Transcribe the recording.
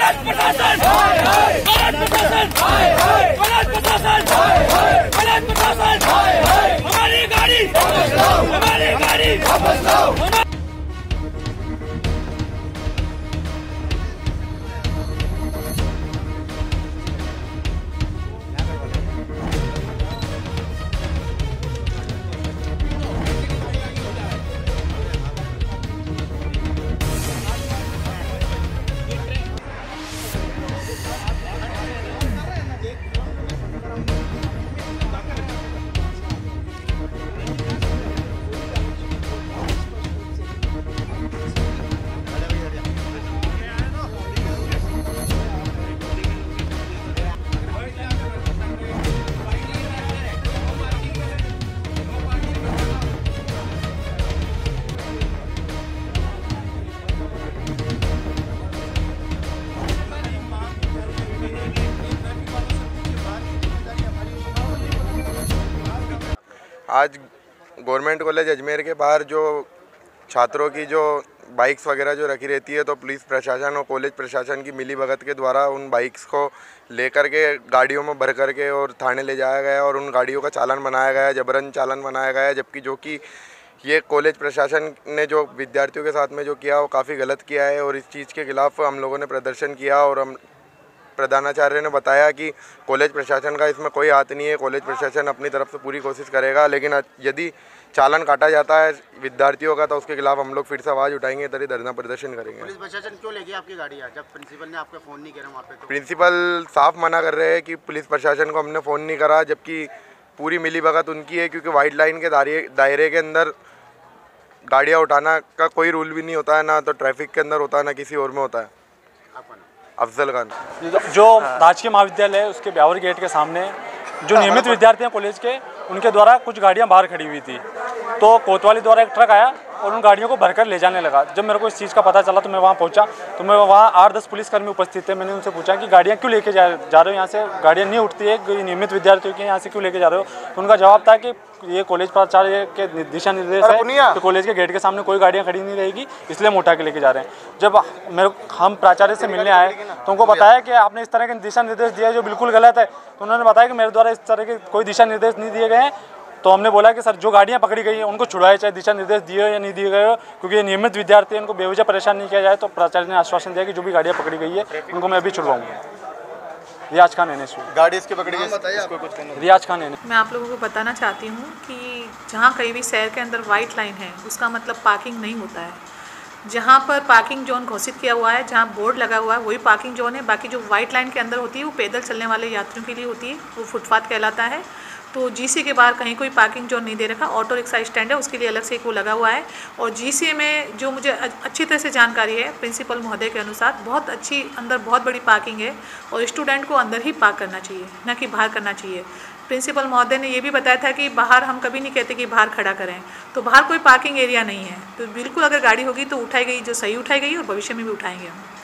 हमारी गाड़ी, हमारी गाड़ी। आज गवर्नमेंट कॉलेज अजमेर के बाहर जो छात्रों की जो बाइक्स वगैरह जो रखी रहती है, तो पुलिस प्रशासन और कॉलेज प्रशासन की मिलीभगत के द्वारा उन बाइक्स को लेकर के गाड़ियों में भर कर के और थाने ले जाया गया और उन गाड़ियों का चालान बनाया गया, जबरन चालान बनाया गया। जबकि जो कि ये कॉलेज प्रशासन ने जो विद्यार्थियों के साथ में जो किया वो काफ़ी गलत किया है और इस चीज़ के खिलाफ़ हम लोगों ने प्रदर्शन किया। और हम प्रधानाचार्य ने बताया कि कॉलेज प्रशासन का इसमें कोई हाथ नहीं है, कॉलेज प्रशासन अपनी तरफ से पूरी कोशिश करेगा, लेकिन यदि चालान काटा जाता है विद्यार्थियों का तो उसके खिलाफ हम लोग फिर से आवाज़ उठाएंगे, तभी धरना प्रदर्शन करेंगे। पुलिस प्रशासन क्यों ले गया आपकी गाड़ी आज, जब प्रिंसिपल ने आपका फ़ोन नहीं किया वहाँ पे? तो प्रिंसिपल साफ मना कर रहे हैं कि पुलिस प्रशासन को हमने फ़ोन नहीं करा, जबकि पूरी मिलीभगत उनकी है, क्योंकि वाइट लाइन के दायरे के अंदर गाड़ियाँ उठाना का कोई रूल भी नहीं होता है, ना तो ट्रैफिक के अंदर होता है, ना किसी और में होता है। अफजल खान जो राजकीय महाविद्यालय है उसके ब्यावर गेट के सामने जो नियमित विद्यार्थी हैं कॉलेज के, उनके द्वारा कुछ गाड़ियां बाहर खड़ी हुई थी, तो कोतवाली द्वारा एक ट्रक आया और उन गाड़ियों को भरकर ले जाने लगा। जब मेरे को इस चीज़ का पता चला तो मैं वहाँ पहुँचा, तो मैं वहाँ 8-10 पुलिसकर्मी उपस्थित थे। मैंने उनसे पूछा कि गाड़ियाँ क्यों लेके जा रहे हो, यहाँ से गाड़ियाँ नहीं उठती है, नियमित विद्यार्थियों की यहाँ से क्यों लेके जा रहे हो? तो उनका जवाब था कि ये कॉलेज प्राचार्य के दिशा निर्देश है कि कॉलेज के गेट के सामने कोई गाड़ियाँ खड़ी नहीं रहेगी, इसलिए हम उठा के लेके जा रहे हैं। जब हम प्राचार्य से मिलने आए तो उनको बताया कि आपने इस तरह के दिशा निर्देश दिया जो बिल्कुल गलत है। तो उन्होंने बताया कि मेरे द्वारा इस तरह के कोई दिशा निर्देश नहीं दिए गए हैं। तो हमने बोला कि सर जो गाड़ियाँ पकड़ी गई हैं उनको छुड़वाए, चाहे दिशा निर्देश दिए या नहीं दिए गए हो, क्योंकि ये नियमित विद्यार्थी हैं, उनको बेवजह परेशान नहीं किया जाए। तो प्राचार्य ने आश्वासन दिया कि जो भी गाड़ियाँ पकड़ी गई है उनको मैं अभी छुड़वाऊंगा। रियाज खान NSU गाड़ी इसकी पकड़ी गई, रियाज खान NSU। मैं आप लोगों को बताना चाहती हूँ कि जहाँ कहीं भी शहर के अंदर वाइट लाइन है उसका मतलब पार्किंग नहीं होता है। जहाँ पर पार्किंग जोन घोषित किया हुआ है, जहाँ बोर्ड लगा हुआ है, वही पार्किंग जोन है। बाकी जो वाइट लाइन के अंदर होती है वो पैदल चलने वाले यात्रियों के लिए होती है, वो फुटपाथ कहलाता है। तो GCA के बाहर कहीं कोई पार्किंग जोन नहीं दे रखा। ऑटो रिक्शा स्टैंड है, उसके लिए अलग से एक वो लगा हुआ है। और GCA में जो मुझे अच्छी तरह से जानकारी है प्रिंसिपल महोदय के अनुसार, बहुत अच्छी अंदर बहुत बड़ी पार्किंग है और स्टूडेंट को अंदर ही पार्क करना चाहिए, ना कि बाहर करना चाहिए। प्रिंसिपल महोदय ने ये भी बताया था कि बाहर हम कभी नहीं कहते कि बाहर खड़ा करें, तो बाहर कोई पार्किंग एरिया नहीं है। तो बिल्कुल अगर गाड़ी होगी तो उठाई गई जो सही उठाई गई और भविष्य में भी उठाएंगे हम।